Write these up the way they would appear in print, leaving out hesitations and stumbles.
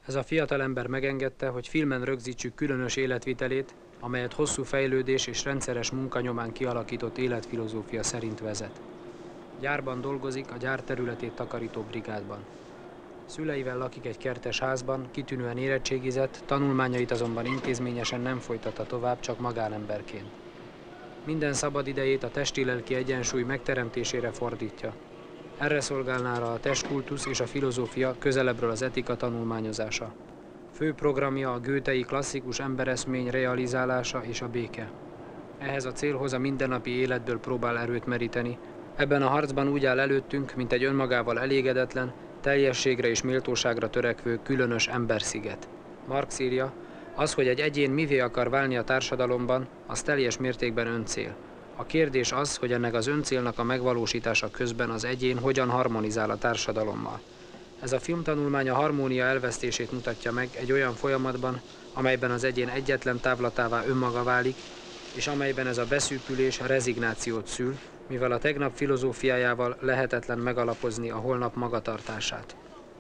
Ez a fiatalember megengedte, hogy filmen rögzítsük különös életvitelét, amelyet hosszú fejlődés és rendszeres munka nyomán kialakított életfilozófia szerint vezet. Gyárban dolgozik, a gyár területét takarító brigádban. Szüleivel lakik egy kertes házban, kitűnően érettségizett, tanulmányait azonban intézményesen nem folytatta tovább, csak magánemberként. Minden szabad idejét a testi-lelki egyensúly megteremtésére fordítja. Erre szolgálnára a testkultusz és a filozófia, közelebbről az etika tanulmányozása. Fő programja a goethei klasszikus embereszmény realizálása és a béke. Ehhez a célhoz a mindennapi életből próbál erőt meríteni. Ebben a harcban úgy áll előttünk, mint egy önmagával elégedetlen, teljességre és méltóságra törekvő különös embersziget. Marx írja, az, hogy egy egyén mivé akar válni a társadalomban, az teljes mértékben öncél. A kérdés az, hogy ennek az öncélnak a megvalósítása közben az egyén hogyan harmonizál a társadalommal. Ez a filmtanulmány a harmónia elvesztését mutatja meg egy olyan folyamatban, amelyben az egyén egyetlen távlatává önmaga válik, és amelyben ez a beszűkülés rezignációt szül, mivel a tegnap filozófiájával lehetetlen megalapozni a holnap magatartását.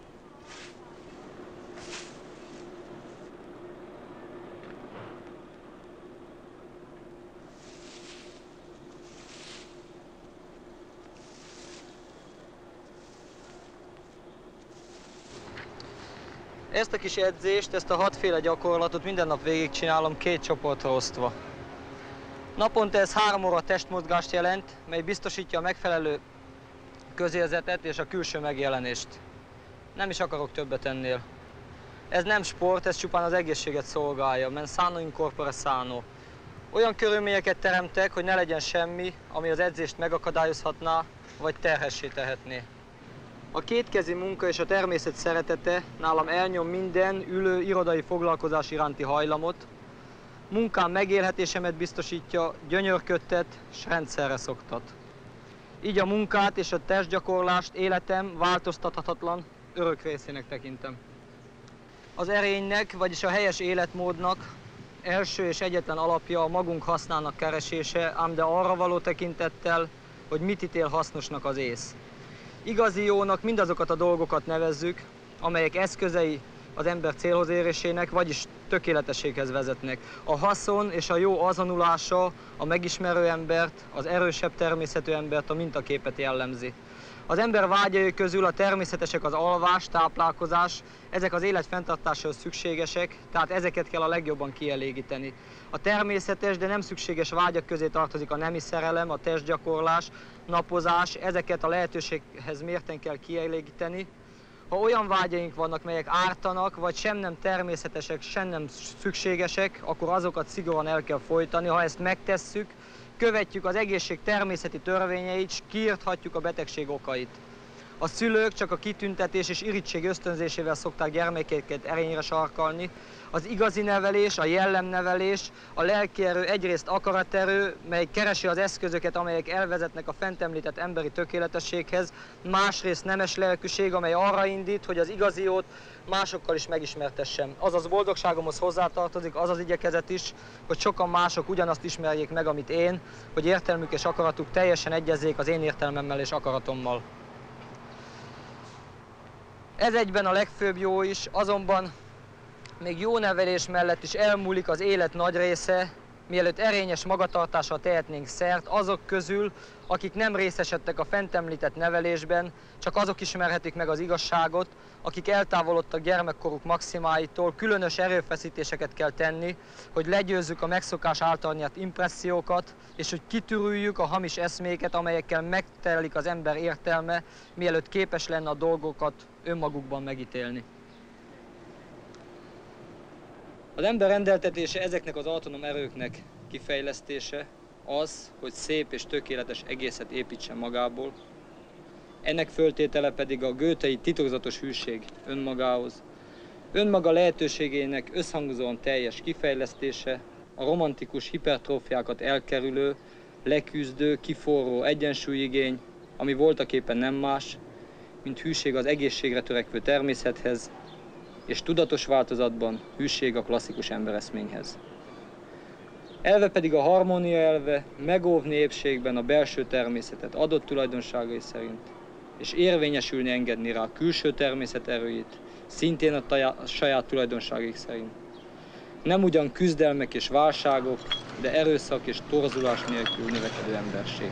Ezt a kis edzést, ezt a 6 féle gyakorlatot minden nap végigcsinálom 2 csoportra osztva. Naponta ez 3 óra testmozgást jelent, mely biztosítja a megfelelő közérzetet és a külső megjelenést. Nem is akarok többet ennél. Ez nem sport, ez csupán az egészséget szolgálja, men sano in corpore sano. Olyan körülményeket teremtek, hogy ne legyen semmi, ami az edzést megakadályozhatná, vagy terhessé tehetné. A kétkezi munka és a természet szeretete nálam elnyom minden ülő irodai foglalkozás iránti hajlamot, munkám megélhetésemet biztosítja, gyönyörködtet, s rendszerre szoktat. Így a munkát és a testgyakorlást életem változtathatatlan örök részének tekintem. Az erénynek, vagyis a helyes életmódnak első és egyetlen alapja a magunk hasznának keresése, ám de arra való tekintettel, hogy mit ítél hasznosnak az ész. Igazi jónak mindazokat a dolgokat nevezzük, amelyek eszközei az ember célhoz érésének, vagyis tökéletességhez vezetnek. A haszon és a jó azonulása a megismerő embert, az erősebb természetű embert, a mintaképet jellemzi. Az ember vágyai közül a természetesek az alvás, táplálkozás, ezek az élet fenntartásához szükségesek, tehát ezeket kell a legjobban kielégíteni. A természetes, de nem szükséges vágyak közé tartozik a nemi szerelem, a testgyakorlás, napozás, ezeket a lehetőséghez mérten kell kielégíteni. Ha olyan vágyaink vannak, melyek ártanak, vagy sem nem természetesek, sem nem szükségesek, akkor azokat szigorúan el kell folytani. Ha ezt megtesszük, követjük az egészség természeti törvényeit, s kiirthatjuk a betegség okait. A szülők csak a kitüntetés és irigység ösztönzésével szokták gyermekeiket erényre sarkalni. Az igazi nevelés, a jellemnevelés, a lelkierő egyrészt akaraterő, mely keresi az eszközöket, amelyek elvezetnek a fent említett emberi tökéletességhez, másrészt nemes lelkűség, amely arra indít, hogy az igazi jót másokkal is megismertessem. Azaz boldogságomhoz hozzátartozik az az igyekezet is, hogy sokan mások ugyanazt ismerjék meg, amit én, hogy értelmük és akaratuk teljesen egyezzék az én értelmemmel és akaratommal. Ez egyben a legfőbb jó is, azonban még jó nevelés mellett is elmúlik az élet nagy része, mielőtt erényes magatartással tehetnénk szert, azok közül, akik nem részesedtek a fent említett nevelésben, csak azok ismerhetik meg az igazságot, akik eltávolodtak gyermekkoruk maximáitól, különös erőfeszítéseket kell tenni, hogy legyőzzük a megszokás által nyert impressziókat, és hogy kitürüljük a hamis eszméket, amelyekkel megtelik az ember értelme, mielőtt képes lenne a dolgokat önmagukban megítélni. Az ember rendeltetése ezeknek az autonóm erőknek kifejlesztése az, hogy szép és tökéletes egészet építsen magából. Ennek föltétele pedig a goethei titokzatos hűség önmagához. Önmaga lehetőségének összhangzóan teljes kifejlesztése, a romantikus hipertrófiákat elkerülő, leküzdő, kiforró egyensúlyigény, ami voltaképpen nem más, mint hűség az egészségre törekvő természethez, és tudatos változatban hűség a klasszikus embereszményhez. Elve pedig a harmónia elve, megóvni épségben a belső természetet adott tulajdonságai szerint, és érvényesülni engedni rá a külső természet erőit, szintén a saját tulajdonságaik szerint. Nem ugyan küzdelmek és válságok, de erőszak és torzulás nélkül növekedő emberség.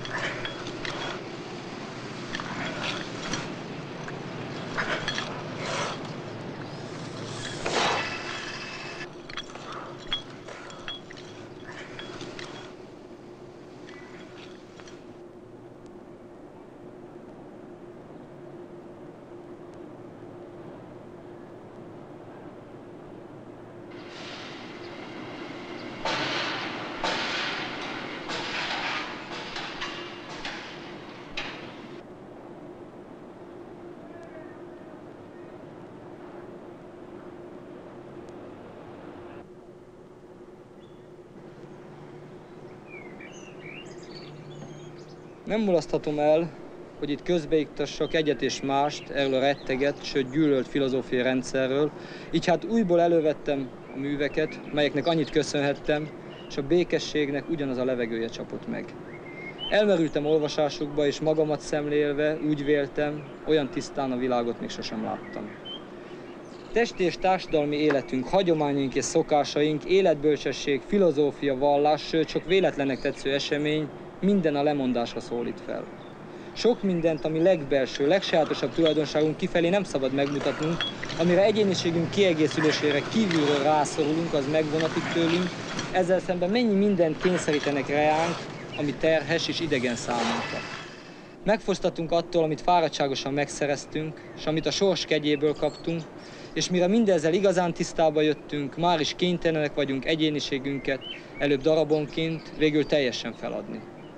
Nem mulaszthatom el, hogy itt közbeiktassak egyet és mást erről a retteget, sőt gyűlölt filozófiai rendszerről, így hát újból elővettem a műveket, melyeknek annyit köszönhettem, és a békességnek ugyanaz a levegője csapott meg. Elmerültem olvasásukba, és magamat szemlélve úgy véltem, olyan tisztán a világot még sosem láttam. Testi és társadalmi életünk, hagyományaink és szokásaink, életbölcsesség, filozófia, vallás, sőt sok véletlennek tetsző esemény, minden a lemondásra szólít fel. Sok mindent, ami legbelső, legsajátosabb tulajdonságunk kifelé nem szabad megmutatnunk, amire egyéniségünk kiegészülésére kívülről rászorulunk, az megvonatik tőlünk, ezzel szemben mennyi mindent kényszerítenek reánk, ami terhes és idegen számunkra. Megfosztatunk attól, amit fáradtságosan megszereztünk, és amit a sors kegyéből kaptunk, és mire mindezzel igazán tisztába jöttünk, már is kénytelenek vagyunk egyéniségünket előbb darabonként, végül teljesen feladni.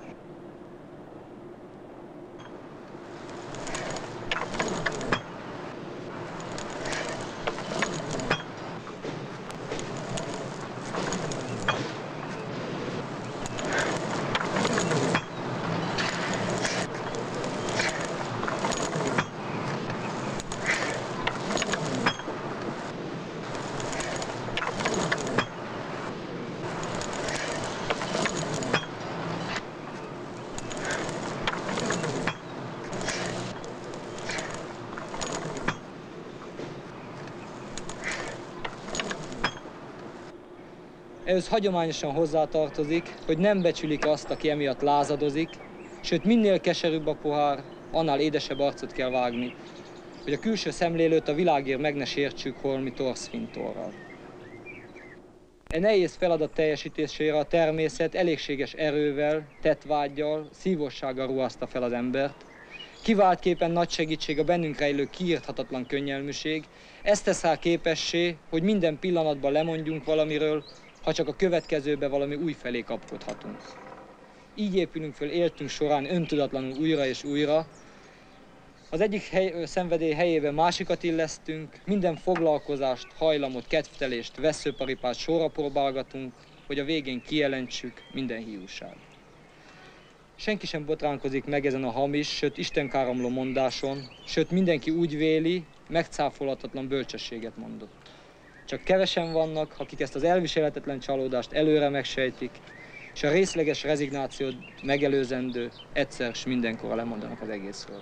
Ehhez hagyományosan hozzátartozik, hogy nem becsülik azt, aki emiatt lázadozik, sőt minél keserűbb a pohár, annál édesebb arcot kell vágni, hogy a külső szemlélőt a világért meg ne sértsük holmi torszfintorral. E nehéz feladat teljesítésére a természet elégséges erővel, tettvággyal, szívossággal ruházta fel az embert. Kiváltképpen nagy segítség a bennünk rejlő kiírthatatlan könnyelműség. Ez tesz rá képessé, hogy minden pillanatban lemondjunk valamiről, ha csak a következőbe valami új felé kapkodhatunk. Így épülünk föl életünk során öntudatlanul újra és újra. Az egyik szenvedély helyébe másikat illesztünk, minden foglalkozást, hajlamot, kedvtelést, vesszőparipát sorra próbálgatunk, hogy a végén kijelentsük minden hiúság. Senki sem botránkozik meg ezen a hamis, sőt istenkáromló mondáson, sőt mindenki úgy véli, megcáfolhatatlan bölcsességet mondott. Csak kevesen vannak, akik ezt az elviselhetetlen csalódást előre megsejtik, és a részleges rezignációt megelőzendő egyszer s mindenkorra lemondanak az egészről.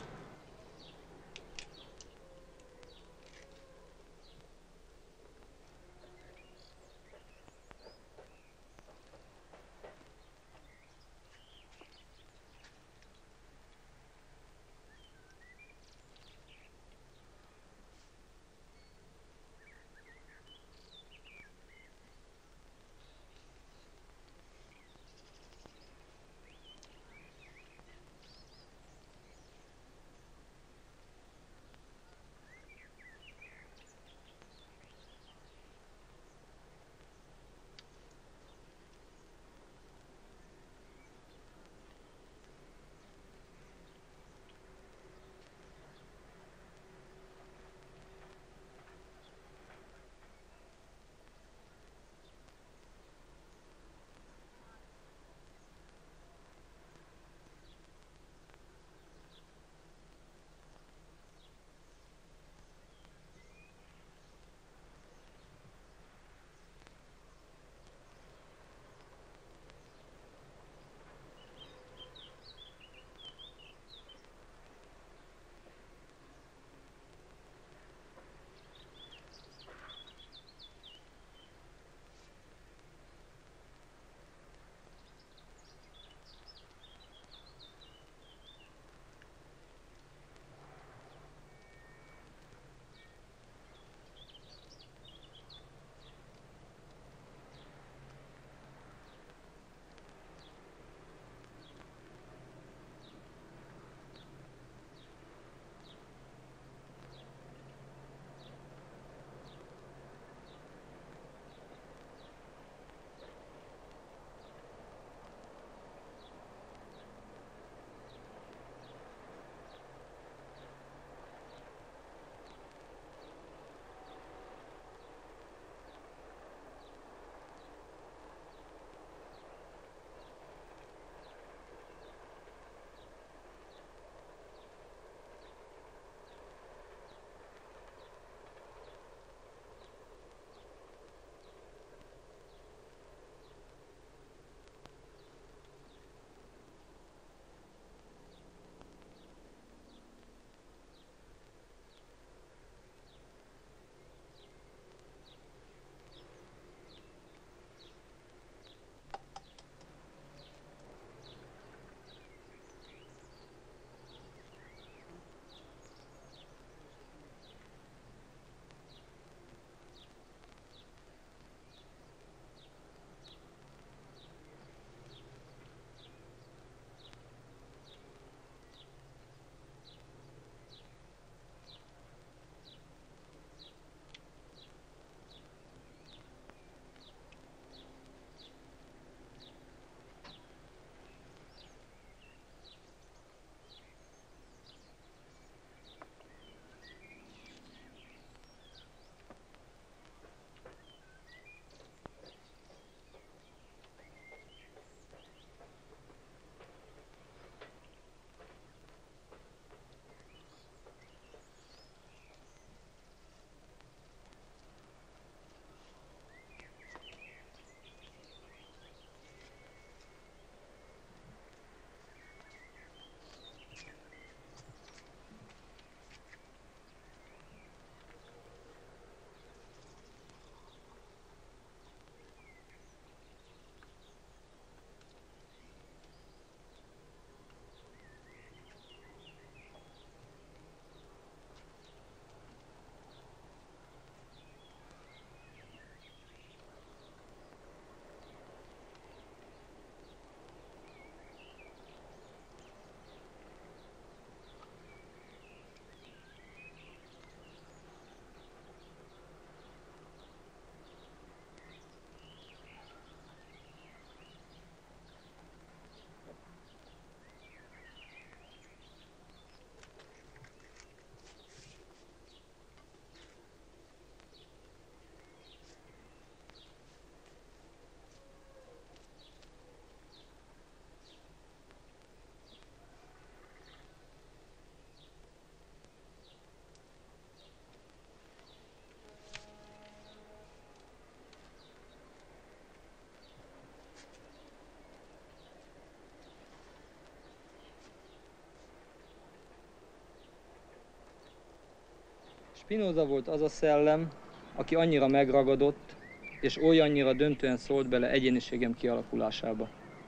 Spinoza volt az a szellem, aki annyira megragadott, és olyannyira döntően szólt bele egyéniségem kialakulásába.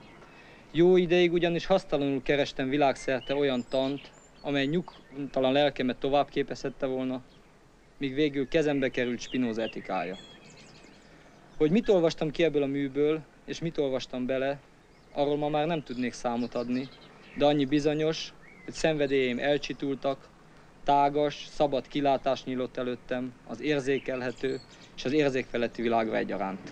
Jó ideig ugyanis hasztalanul kerestem világszerte olyan tant, amely nyugtalan lelkemet tovább képezhette volna, míg végül kezembe került Spinoza etikája. Hogy mit olvastam ki ebből a műből, és mit olvastam bele, arról ma már nem tudnék számot adni, de annyi bizonyos, hogy szenvedélyeim elcsitultak, tágas, szabad kilátás nyílott előttem az érzékelhető és az érzékfeletti világra egyaránt.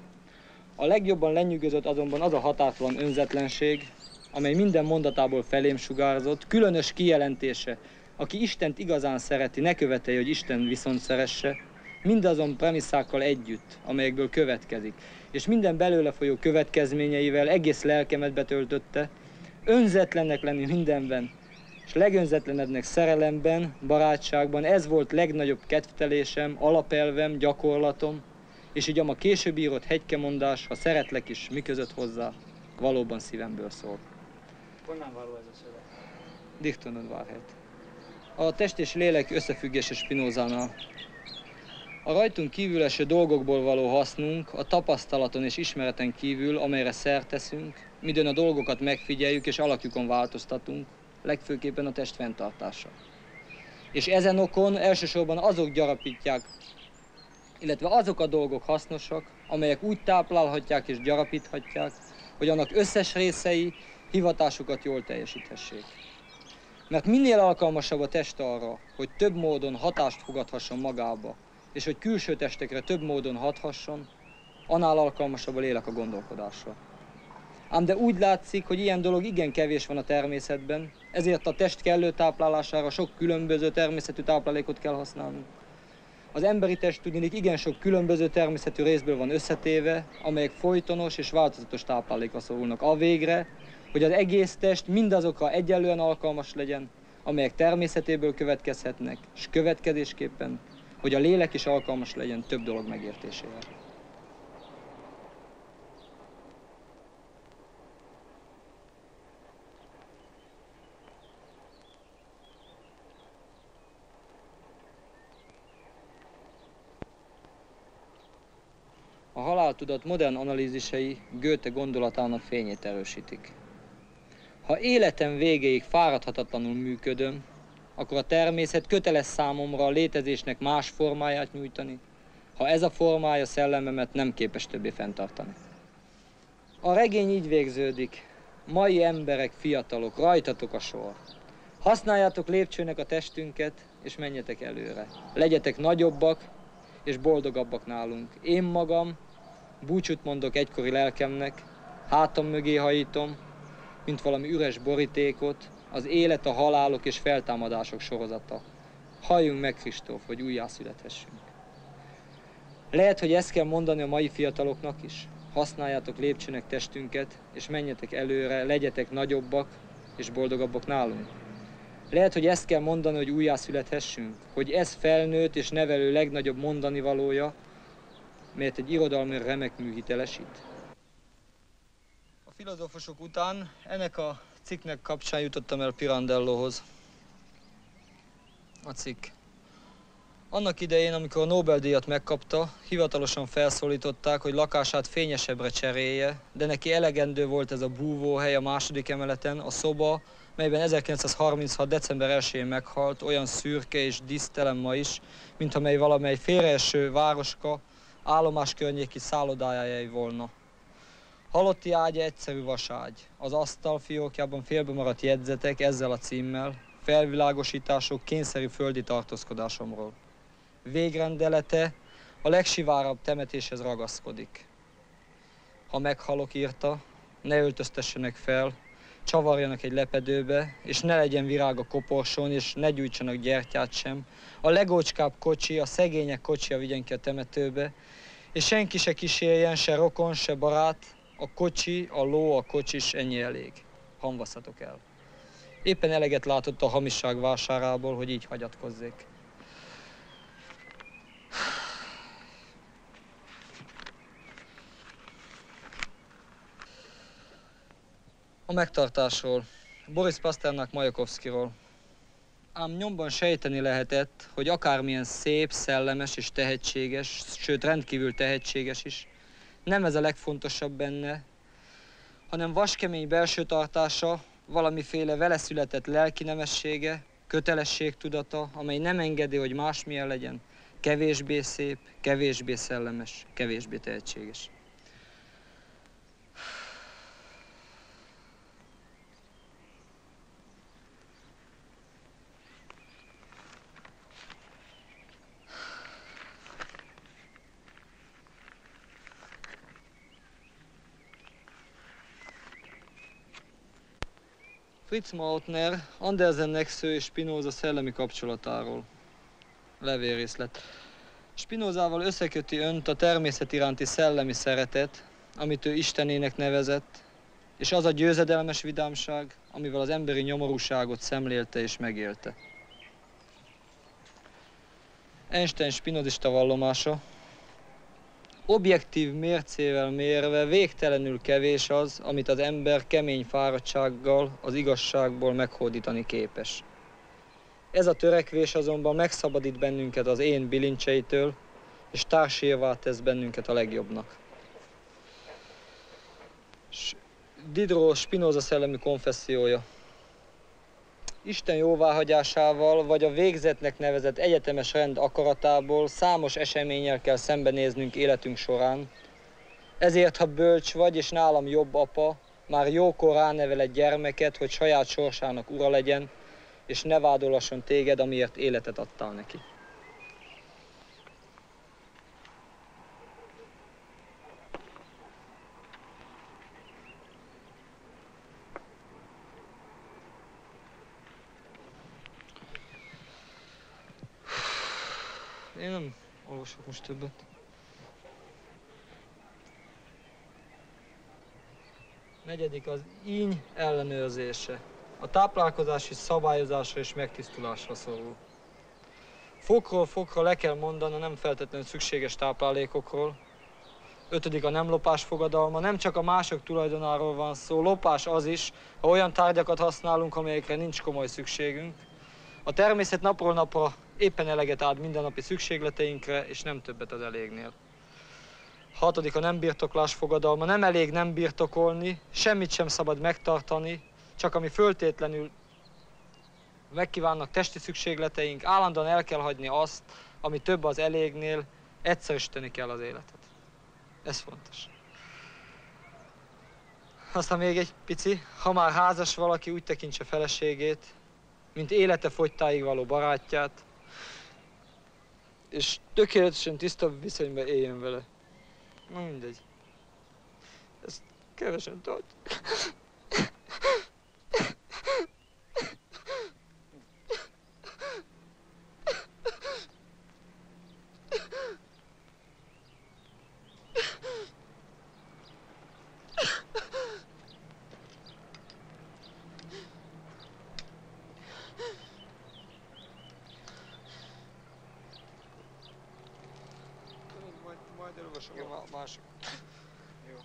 A legjobban lenyűgözött azonban az a határtalan önzetlenség, amely minden mondatából felém sugárzott, különös kijelentése, aki Istent igazán szereti, ne követelje, hogy Isten viszont szeresse, mindazon premisszákkal együtt, amelyekből következik, és minden belőle folyó következményeivel egész lelkemet betöltötte, önzetlennek lenni mindenben, és legönzetlenebbnek szerelemben, barátságban, ez volt legnagyobb kedvtelésem, alapelvem, gyakorlatom, és így a ma később írott hegykemondás, ha szeretlek is, mi között hozzá, valóban szívemből szól. Honnan való ez a szöveg? Dichton und Wahrheit. A test és lélek összefüggése Spinozánál. A rajtunk kívül eső dolgokból való hasznunk, a tapasztalaton és ismereten kívül, amelyre szert teszünk, midőn a dolgokat megfigyeljük és alakjukon változtatunk, legfőképpen a test fenntartása. És ezen okon elsősorban azok gyarapítják, illetve azok a dolgok hasznosak, amelyek úgy táplálhatják és gyarapíthatják, hogy annak összes részei hivatásukat jól teljesíthessék. Mert minél alkalmasabb a test arra, hogy több módon hatást fogadhasson magába, és hogy külső testekre több módon hathasson, annál alkalmasabb a lélek a gondolkodásra. Ám de úgy látszik, hogy ilyen dolog igen kevés van a természetben, ezért a test kellő táplálására sok különböző természetű táplálékot kell használnunk. Az emberi test tudniillik igen sok különböző természetű részből van összetéve, amelyek folytonos és változatos táplálékra szorulnak a végre, hogy az egész test mindazokra egyenlően alkalmas legyen, amelyek természetéből következhetnek, és következésképpen, hogy a lélek is alkalmas legyen több dolog megértésére. A haláltudat modern analízisei Goethe gondolatának fényét erősítik. Ha életem végéig fáradhatatlanul működöm, akkor a természet köteles számomra a létezésnek más formáját nyújtani, ha ez a formája szellememet nem képes többé fenntartani. A regény így végződik. Mai emberek, fiatalok, rajtatok a sor. Használjátok lépcsőnek a testünket, és menjetek előre. Legyetek nagyobbak, és boldogabbak nálunk. Én magam búcsút mondok egykori lelkemnek, hátam mögé hajítom, mint valami üres borítékot, az élet, a halálok és feltámadások sorozata. Halljunk meg, Kristóf, hogy újjászülethessünk. Lehet, hogy ezt kell mondani a mai fiataloknak is. Használjátok lépcsőnek testünket, és menjetek előre, legyetek nagyobbak és boldogabbak nálunk. Lehet, hogy ezt kell mondani, hogy újjászülethessünk, hogy ez felnőtt és nevelő legnagyobb mondani valója, melyet egy irodalmi remek mű hitelesít. A filozófusok után ennek a cikknek kapcsán jutottam el Pirandellohoz. A cikk. Annak idején, amikor a Nobel-díjat megkapta, hivatalosan felszólították, hogy lakását fényesebbre cserélje, de neki elegendő volt ez a búvóhely a második emeleten, a szoba, melyben 1936. december 1-én meghalt, olyan szürke és dísztelen ma is, mint amely valamely félreeső városka állomás környéki szállodájájai volna. Halotti ágya egyszerű vaságy, az asztal fiókjában félbe maradt jegyzetek ezzel a címmel, felvilágosítások kényszerű földi tartózkodásomról. Végrendelete a legsivárabb temetéshez ragaszkodik. Ha meghalok, írta, ne öltöztessenek fel, csavarjanak egy lepedőbe, és ne legyen virág a koporson, és ne gyújtsanak gyertyát sem. A legócskább kocsi, a szegények kocsia vigyen ki a temetőbe, és senki se kísérjen, se rokon, se barát, a kocsi, a ló, a kocsis, ennyi elég. Hamvaszatok el. Éppen eleget látott a hamisság vásárából, hogy így hagyatkozzék. A megtartásról. Boris Pasternák Majakovszkiról. Ám nyomban sejteni lehetett, hogy akármilyen szép, szellemes és tehetséges, sőt rendkívül tehetséges is, nem ez a legfontosabb benne, hanem vaskemény belső tartása, valamiféle vele született lelki nemessége, kötelességtudata, amely nem engedi, hogy másmilyen legyen, kevésbé szép, kevésbé szellemes, kevésbé tehetséges. Fritz Mautner, Andersen Nexő és Spinoza szellemi kapcsolatáról. Levélrészlet. Spinozával összeköti önt a természet iránti szellemi szeretet, amit ő Istenének nevezett, és az a győzedelmes vidámság, amivel az emberi nyomorúságot szemlélte és megélte. Einstein spinozista vallomása. Objektív mércével mérve végtelenül kevés az, amit az ember kemény fáradtsággal az igazságból meghódítani képes. Ez a törekvés azonban megszabadít bennünket az én bilincseitől, és társírvá tesz bennünket a legjobbnak. Diderot Spinoza szellemi konfessziója. Isten jóváhagyásával vagy a végzetnek nevezett egyetemes rend akaratából számos eseménnyel kell szembenéznünk életünk során. Ezért, ha bölcs vagy és nálam jobb apa, már jókor ránevel egy gyermeket, hogy saját sorsának ura legyen, és ne vádolasson téged, amiért életet adtál neki. Én nem olvasok most többet. Negyedik az íny ellenőrzése. A táplálkozási szabályozásra és megtisztulásra szorul. Fokról fokra le kell mondani a nem feltétlenül szükséges táplálékokról. Ötödik a nem lopás fogadalma. Nem csak a mások tulajdonáról van szó, lopás az is, ha olyan tárgyakat használunk, amelyekre nincs komoly szükségünk. A természet napról napra éppen eleget ad mindennapi szükségleteinkre, és nem többet az elégnél. Hatodik a nem birtoklás fogadalma. Nem elég nem birtokolni, semmit sem szabad megtartani, csak ami föltétlenül megkívánnak testi szükségleteink, állandóan el kell hagyni azt, ami több az elégnél, egyszerűsíteni kell az életet. Ez fontos. Aztán még egy pici, ha már házas valaki, úgy tekintse feleségét, mint élete fogytáig való barátját, és tökéletesen tiszta viszonyban éljen vele. Na mindegy. Ezt kevesen tartjuk. Majd elolvasom a másik. Jó.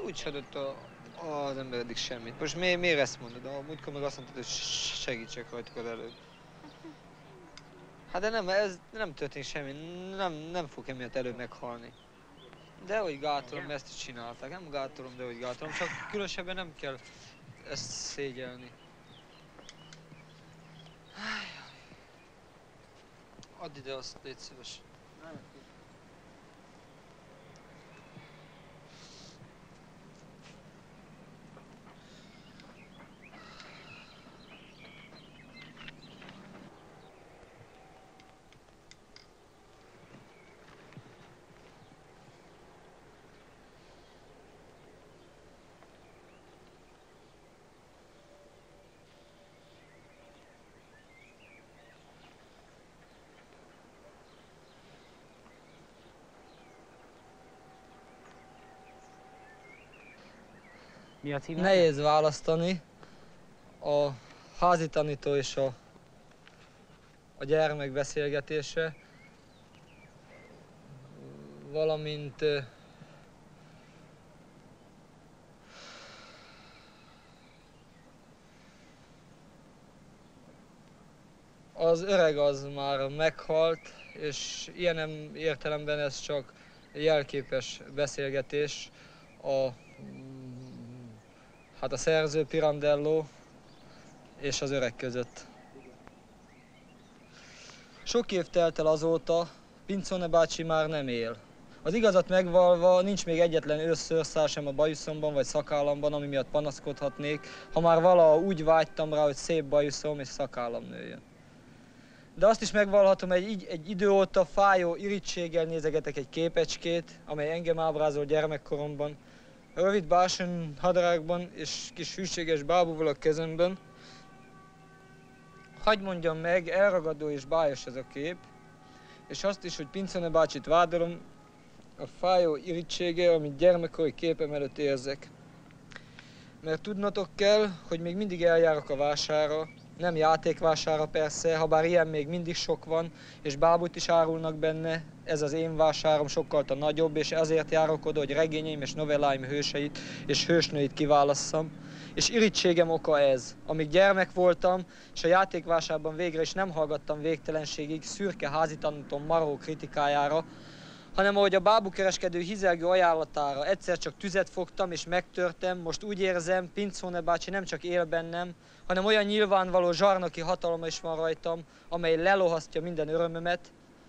úgyis adott az ember eddig semmit. Most miért ezt mondod? A múltkor meg azt mondtad, hogy segítsek rajtuk az előbb. Hát de nem, ez nem történik semmi, nem fog emiatt előbb meghalni. De hogy gátolom, ezt is csinálták. Nem gátolom, de hogy gátolom, csak különösebben nem kell ezt szégyelni. Add ide azt, légy szíves. Mi a címe? Nehéz választani a házi tanító és a gyermek beszélgetése, valamint az öreg az már meghalt, és ilyen értelemben ez csak jelképes beszélgetés a szerző Pirandello és az öreg között. Sok év telt el azóta, Pinzone bácsi már nem él. Az igazat megvalva nincs még egyetlen őszszőrszál sem a bajuszomban vagy szakállamban, ami miatt panaszkodhatnék, ha már valaha úgy vágytam rá, hogy szép bajuszom és szakállam nőjön. De azt is megvallhatom, egy idő óta fájó irítséggel nézegetek egy képecskét, amely engem ábrázol gyermekkoromban, rövid bársony hadrágban és kis hűséges bábúval a kezemben. Hagy mondjam meg, elragadó és bájos ez a kép, és azt is, hogy Pinzone bácsit vádolom a fájó irítsége, amit gyermekkori képem előtt érzek. Mert tudnotok kell, hogy még mindig eljárok a vásárra, nem játékvására persze, ha bár ilyen még mindig sok van, és bábút is árulnak benne, ez az én vásárom sokkal nagyobb, és ezért járok oda, hogy regényeim és novelláim hőseit és hősnőit kiválasszam. És irítségem oka ez. Amíg gyermek voltam, és a játékvásárban végre is nem hallgattam végtelenségig szürke házitanítom maró kritikájára, hanem ahogy a bábukereskedő hizelgő ajánlatára egyszer csak tüzet fogtam és megtörtem, most úgy érzem, Pinzone bácsi nem csak él bennem, hanem olyan nyilvánvaló zsarnoki hatalma is van rajtam, amely lelohasztja minden örömömet,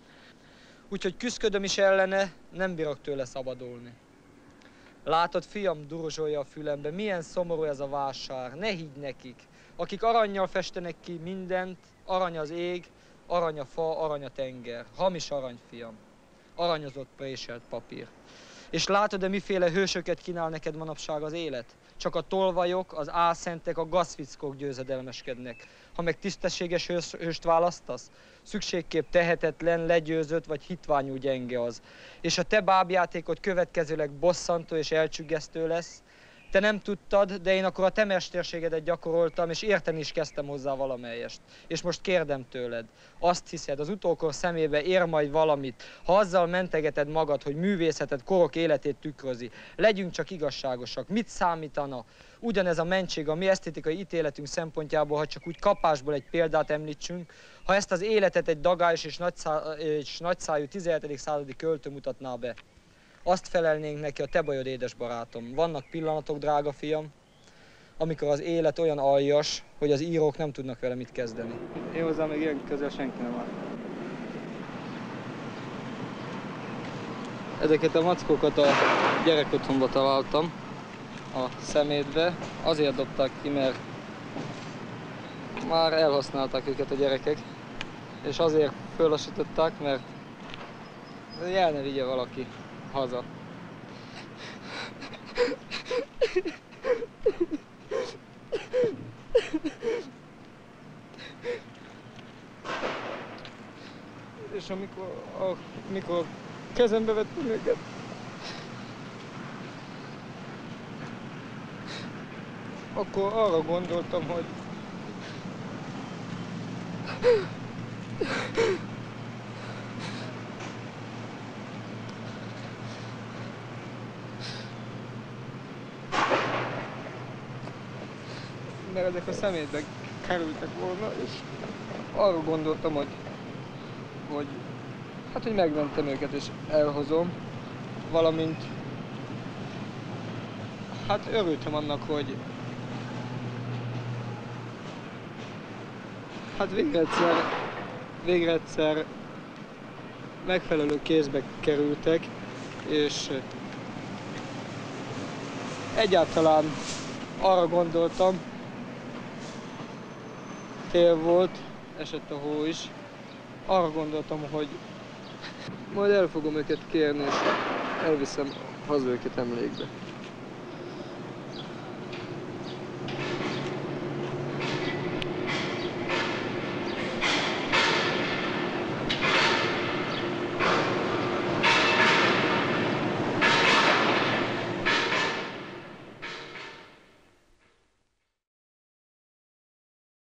úgyhogy küszködöm is ellene, nem bírok tőle szabadulni. Látod, fiam, durzsolja a fülembe, milyen szomorú ez a vásár, ne higgy nekik. Akik arannyal festenek ki mindent, arany az ég, arany a fa, arany a tenger. Hamis arany, fiam. Aranyozott préselt papír. És látod-e, miféle hősöket kínál neked manapság az élet? Csak a tolvajok, az álszentek, a gazfickók győzedelmeskednek. Ha meg tisztességes hőst választasz, szükségképp tehetetlen, legyőzött vagy hitványú gyenge az. És a te bábjátékod következőleg bosszantó és elcsüggesztő lesz. Te nem tudtad, de én akkor a te mesterségedet gyakoroltam, és érteni is kezdtem hozzá valamelyest. És most kérdem tőled, azt hiszed, az utókor szemébe ér majd valamit, ha azzal mentegeted magad, hogy művészeted korok életét tükrözi. Legyünk csak igazságosak. Mit számítana ugyanez a mentség a mi esztétikai ítéletünk szempontjából, ha csak úgy kapásból egy példát említsünk, ha ezt az életet egy dagályos és nagyszájú 17. századi költő mutatná be? Azt felelnénk neki, a te bajod, édes barátom. Vannak pillanatok, drága fiam, amikor az élet olyan aljas, hogy az írók nem tudnak vele mit kezdeni. Én hozzám még ilyen közel senki nem áll. Ezeket a mackókat a gyerekotthonba találtam, a szemétbe. Azért dobták ki, mert már elhasználták őket a gyerekek, és azért föllassították, mert el ne vigye valaki haza. És amikor kezembe vettem őket, akkor arra gondoltam, hogy mert ezek a szemétbe kerültek volna, és arra gondoltam, hogy megmentem őket és elhozom, valamint hát örültem annak, hogy hát végre egyszer megfelelő kézbe kerültek, és egyáltalán arra gondoltam, tél volt, esett a hó is, arra gondoltam, hogy majd el fogom őket kérni, és elviszem haza őket emlékbe.